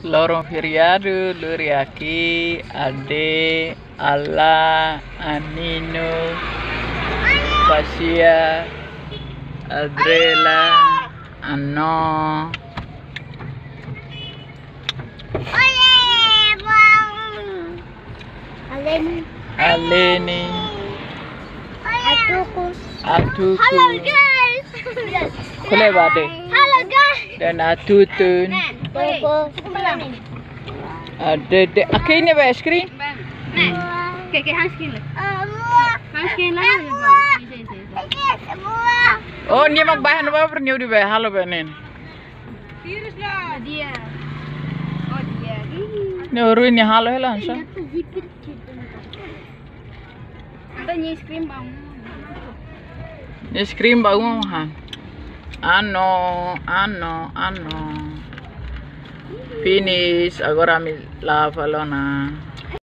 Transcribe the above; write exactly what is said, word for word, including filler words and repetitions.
lorong feriado, Luriaki, Ade, Ala, Anino, Pasia, Adrela, Ano. Aleni. Aleni. Atuku. Atuku. Halo guys. Kule bade. Halo guys. Dan Atutun. Toko. Ada de. Oke ini apa es krim? Kijk, kijk, handscreen. Handscreen lah. Oh ini mag bahan apa pernah di bahan halo benin. Virus lah dia. Oh dia. Ini orang ini halo langsung. Ada ni es krim bang. Es krim bau mah. Ano, ano, ano. Finish agora mi lava lona.